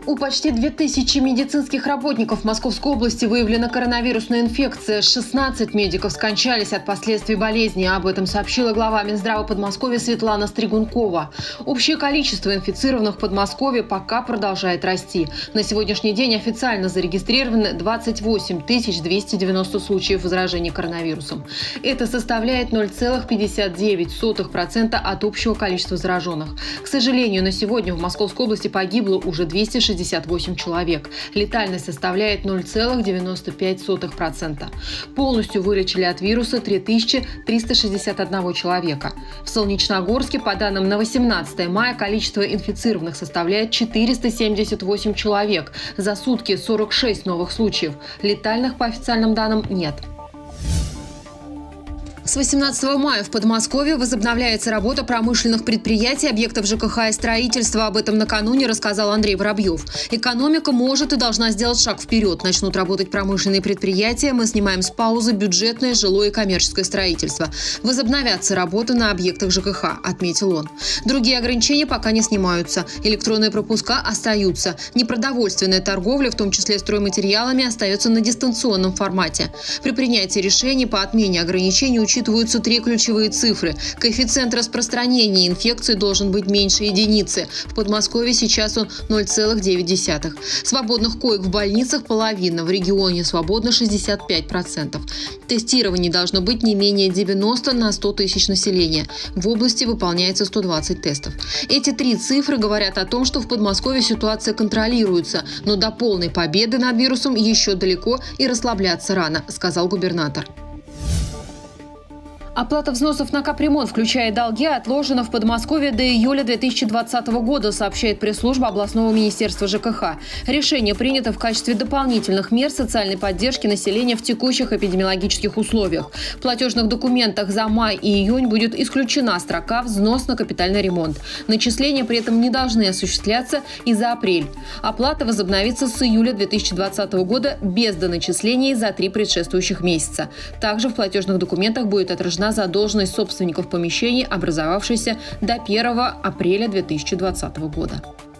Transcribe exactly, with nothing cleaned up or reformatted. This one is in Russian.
У почти две тысячи медицинских работников в Московской области выявлена коронавирусная инфекция. шестнадцать медиков скончались от последствий болезни. Об этом сообщила глава Минздрава Подмосковья Светлана Стригункова. Общее количество инфицированных в Подмосковье пока продолжает расти. На сегодняшний день официально зарегистрированы двадцать восемь тысяч двести девяносто случаев заражения коронавирусом. Это составляет ноль целых пятьдесят девять сотых процента от общего количества зараженных. К сожалению, на сегодня в Московской области погибло уже двести шестьдесят восемь человек. Летальность составляет ноль целых девяносто пять сотых процента. Полностью вылечили от вируса три тысячи триста шестьдесят один человека. В Солнечногорске, по данным на восемнадцатое мая, количество инфицированных составляет четыреста семьдесят восемь человек. За сутки сорок шесть новых случаев. Летальных, по официальным данным, нет. С восемнадцатого мая в Подмосковье возобновляется работа промышленных предприятий, объектов ЖКХ и строительства. Об этом накануне рассказал Андрей Воробьев. Экономика может и должна сделать шаг вперед. Начнут работать промышленные предприятия. Мы снимаем с паузы бюджетное, жилое и коммерческое строительство. Возобновятся работы на объектах ЖКХ, отметил он. Другие ограничения пока не снимаются. Электронные пропуска остаются. Непродовольственная торговля, в том числе стройматериалами, остается на дистанционном формате. При принятии решений по отмене ограничений учитываются три ключевые цифры. Коэффициент распространения инфекции должен быть меньше единицы. В Подмосковье сейчас он ноль целых девять десятых. Свободных коек в больницах половина. В регионе свободно шестьдесят пять процентов. Тестирование должно быть не менее девяноста на сто тысяч населения. В области выполняется сто двадцать тестов. Эти три цифры говорят о том, что в Подмосковье ситуация контролируется. Но до полной победы над вирусом еще далеко и расслабляться рано, сказал губернатор. Оплата взносов на капремонт, включая долги, отложена в Подмосковье до июля две тысячи двадцатого года, сообщает пресс-служба областного министерства ЖКХ. Решение принято в качестве дополнительных мер социальной поддержки населения в текущих эпидемиологических условиях. В платежных документах за май и июнь будет исключена строка «Взнос на капитальный ремонт». Начисления при этом не должны осуществляться и за апрель. Оплата возобновится с июля две тысячи двадцатого года без доначислений за три предшествующих месяца. Также в платежных документах будет отражена задолженность собственников помещений, образовавшейся до первого апреля две тысячи двадцатого года.